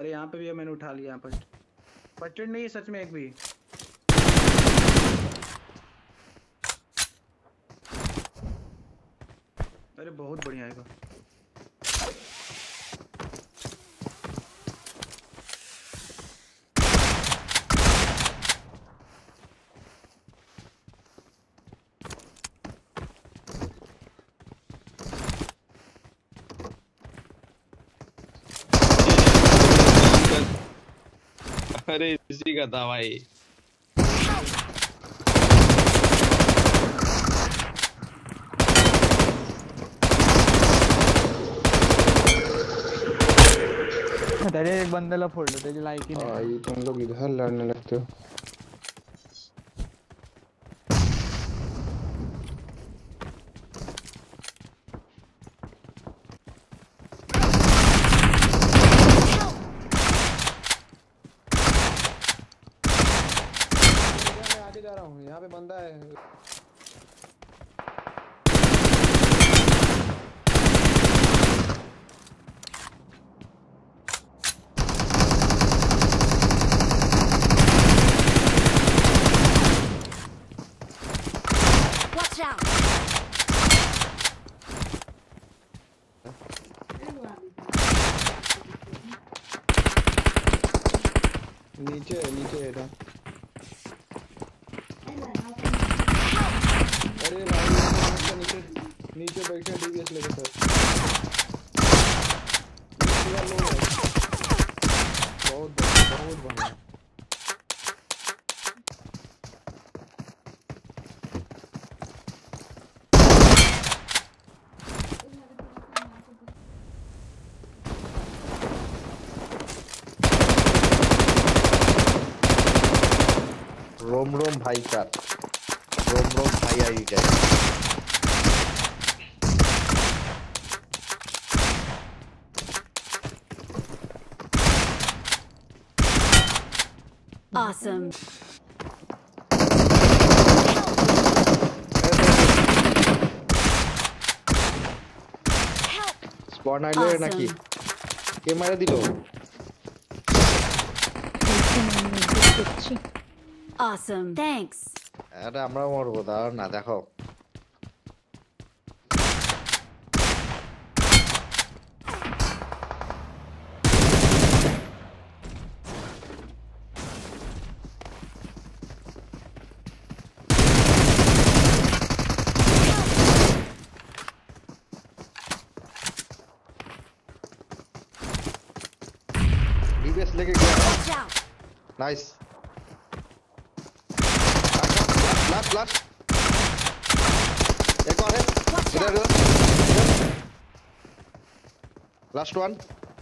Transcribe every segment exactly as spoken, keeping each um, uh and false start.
अरे यहाँ पे भी है, मैंने उठा लिया। यहाँ पर फर्स्ट एड नहीं है सच में एक भी। अरे बहुत बढ़िया आएगा। अरे इसी का था भाई। तेरे एक बंदे फोड़ लो, तेरी लाइक ही नहीं। भाई तुम लोग इधर लड़ने लगते हो। मैं आगे जा रहा हूँ, यहाँ पे बंदा है। नीचे नीचे है था। अरे भाई नीचे नीचे बैठे डीवीएस लेके सर। बहुत बहुत बढ़िया। रोम रोम भाई का रोम रोम भाई आई गए। Awesome. স্পন আইলো নাকি কে মারা দিল? Awesome. Thanks. আরে আমরা মরবো, দাঁড়াও না দেখো। डीबीएस लेके गया। नाइस। लास्ट लास्ट एक और है इधर इधर लास्ट वन।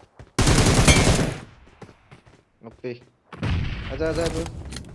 ओके आजा आजा आजा।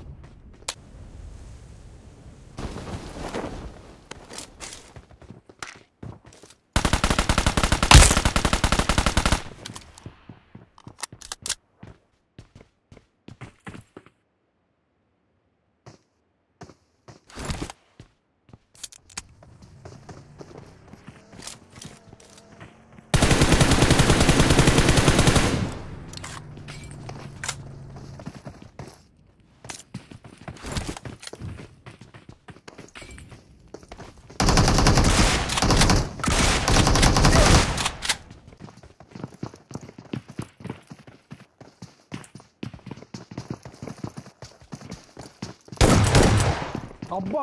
अब्बा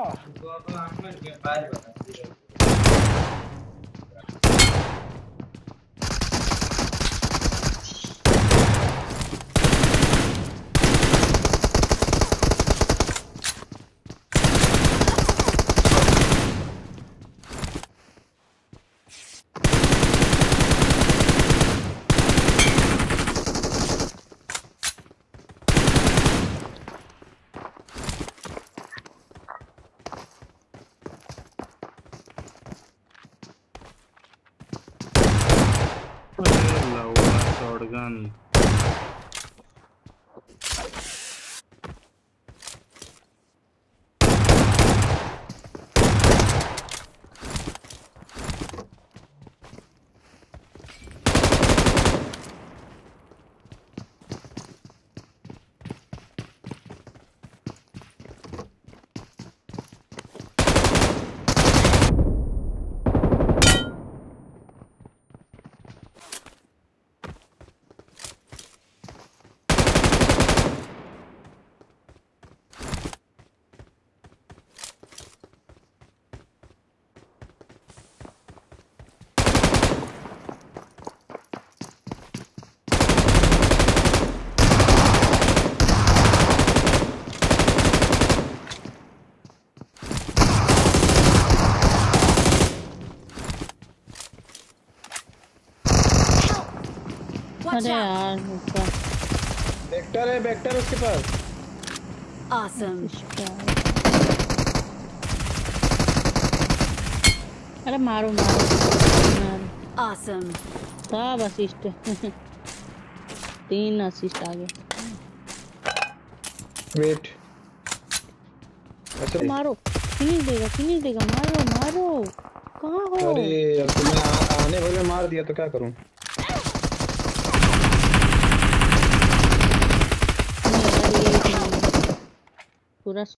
शॉटगन Watch अरे out! यार ऊपर वेक्टर है, वेक्टर उसके पास। Awesome! इसका अरे मारो मारो मारो Awesome! सब असिस्ट तीन असिस्ट आ गए वेट अच्छा मारो फिनिश देगा फिनिश देगा मारो मारो कहाँ हो अरे यार तुमने आ, आने वाले मार दिया तो क्या करूं। नहीं यार ये पूरा